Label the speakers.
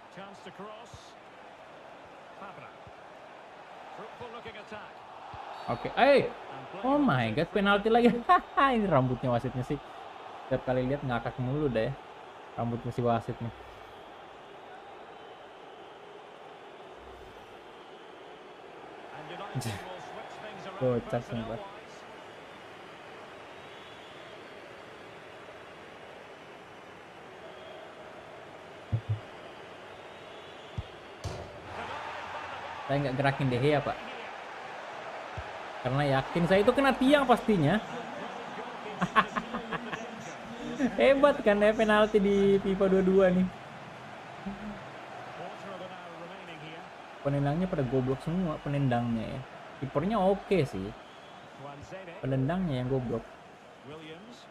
Speaker 1: Chance to cross. Fabra. Fruitful looking attack.
Speaker 2: Oke, oh my god, penalti lagi. Ini rambutnya wasitnya sih. Setiap kali lihat ngakak mulu dah ya. Rambutnya si wasit nih.
Speaker 1: And United will switch things around
Speaker 2: Kocak sumpah.
Speaker 1: personnel-wise.
Speaker 2: Saya nggak gerakin deh ya Pak. Karena yakin saya itu kena tiang pastinya. Hebat kan ya penalti di FIFA 22 nih.
Speaker 1: Quarter of an hour remaining here.
Speaker 2: Penendangnya pada goblok semua penendangnya ya. Kipernya oke sih.
Speaker 1: Wanzede.
Speaker 2: Penendangnya yang goblok.
Speaker 1: Williams.